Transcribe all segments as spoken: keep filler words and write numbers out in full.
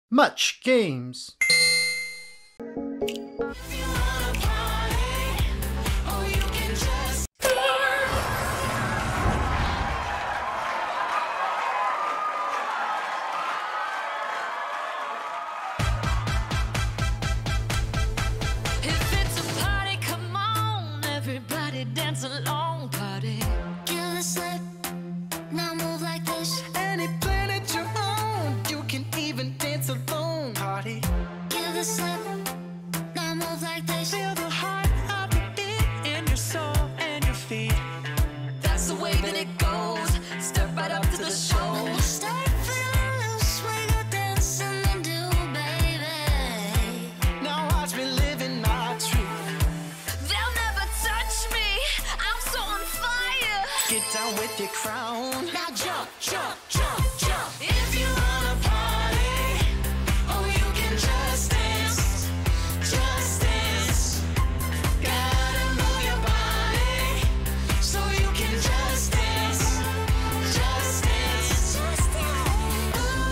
Mutch Games. Dance along, party. Give a slip, now move like this. Any planet you own, you can even dance alone, party. Give a slip, now move like this. Feel the heart of the beat in your soul and your feet. That's the way that it goes. Step right up to the show. When you start feeling loose, we go dancing and do, baby. Now watch me living my truth. Get down with your crown. Now jump, jump, jump, jump. If you wanna party, oh, you can just dance, just dance. Gotta move your body, so you can just dance, just dance, just dance.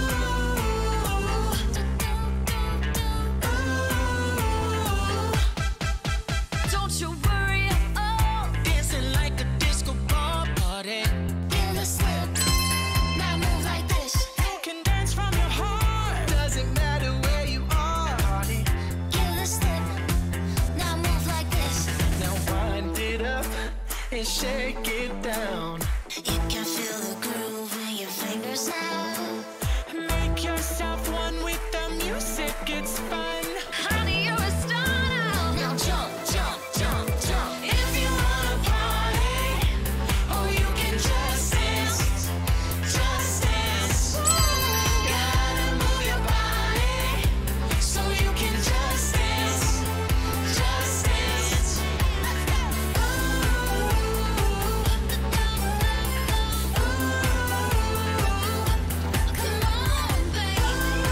Ooh, ooh. Don't you worry at all, dancing like a disco ball. Give a slip, now move like this. You can dance from your heart, doesn't matter where you are. Party. Give a slip, now move like this. Now wind it up and shake it down. You can feel the groove in your fingers now. Make yourself one with the music, it's fun. Honey, you're a star now. Now jump, jump, jump, jump. If you wanna party, oh, you can just dance, just dance. Gotta move your body, so you can just dance, just dance. Ooh, ooh, come on, baby.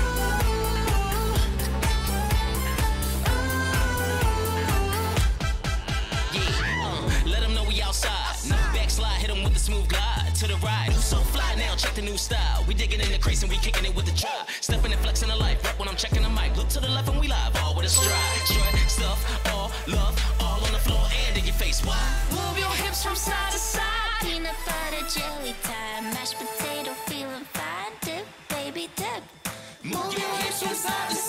Yeah, uh, let them know we outside. No backslide, hit them with the smooth glide. To the right, who's so fly now, check the new style. We digging in the crease and we kicking it with the try. Stepping and flexing the life, rap when I'm checking the mic. Look to the left and we live, all with a stride. Strut, stuff, all, love, all on the floor and in your face. Why? Move your hips from side to side. Peanut butter jelly time, mashed potato feeling fine. Dip, baby, dip. Move your hips from side to side.